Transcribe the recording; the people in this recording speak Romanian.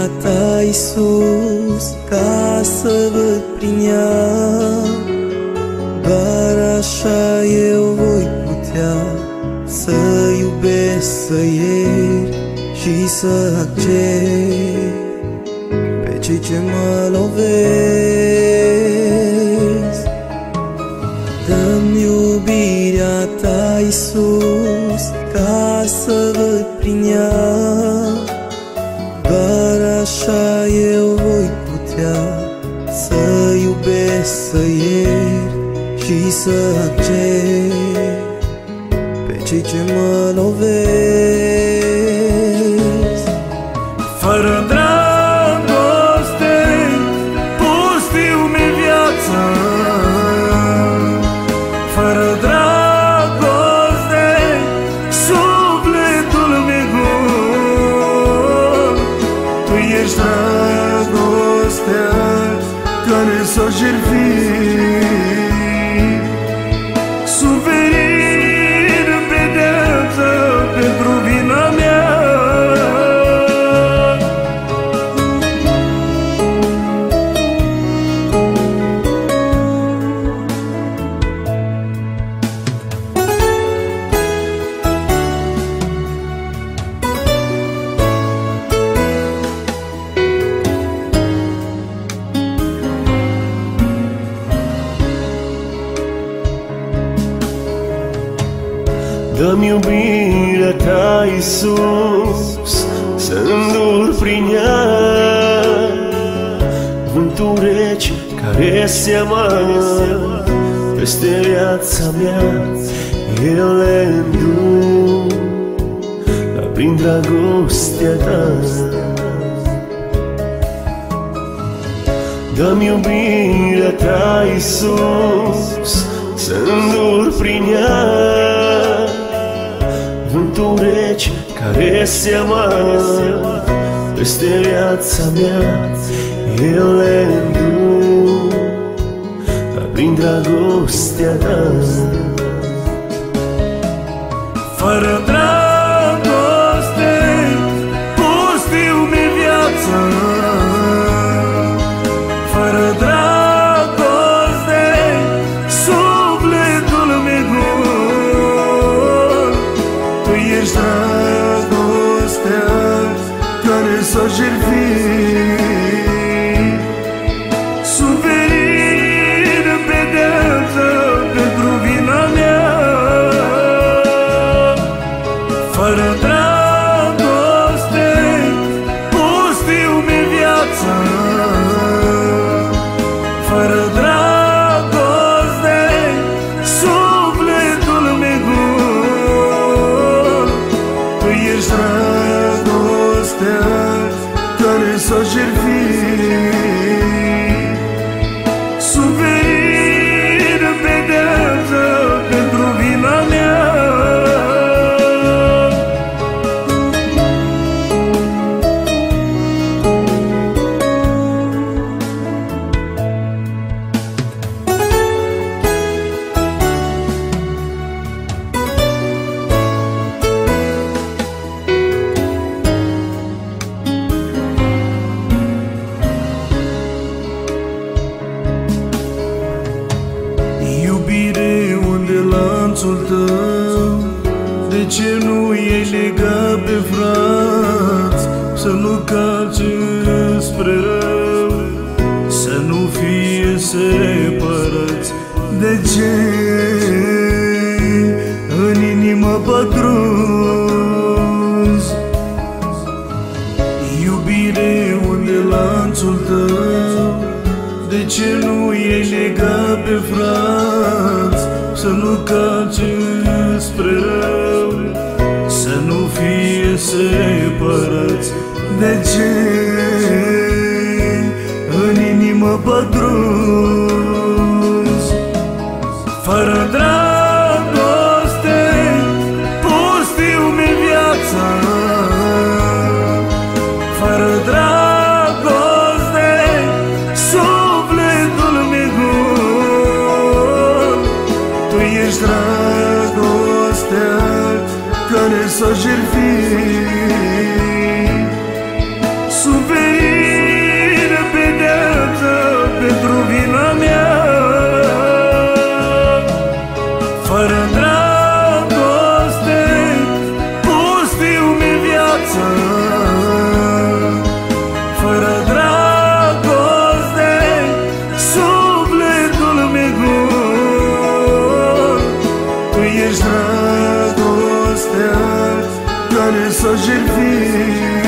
iubirea ta, Iisus, ca să văd prin ea. Doar așa eu voi putea să iubesc, să iert și să accept pe cei ce mă lovesc. Dă-mi iubirea ta, Iisus, ca să văd prin ea. Doar așa eu voi putea să iubesc, să iert și să accept pe cei ce mă lovesc. Fără dragoste pustiu mi viața, fără dragoste sufletul mi gol. Tu ești dragostea care s-a jertfit, suferit în pedeapsă pentru vina mea. Dă-mi iubirea ta, Iisus, să îndur prin ea vântul rece care se amar peste viața mea. Eu le îndur, dar prin dragostea ta. Dă-mi iubirea ta, Iisus, să îndur prin ea vântul rece care se amar peste viața mea. Eu le îndur, dar prin dragostea ta. Fără dragoste pustiu mi viața, fără dragoste sufletul mi gol. Tu ești dragostea care s-a jertfit, suferit în pedeapsă pentru vina mea. Fără dragoste pustiu mi viața, fără dragoste sufletul mi gol. Tu ești dragostea care s-a jertfit, suferit în pedeapsă pentru vina mea. Iubire, unde lanțul tău? De ce nu e legat pe frați? Să nu calci spre rău, să nu fie separați. De ce în inimă pătrunzi? Iubire, unde lanțul tău? De ce nu e legat pe frați? Să nu calci spre rău, să nu fie separați. De ce în inimă pătrunzi? Fără dragoste pustiu mi viața, fără dragoste sufletul mi gol. Tu ești dragostea care s-a jertfit, suferit dragostea care s-a jertfit.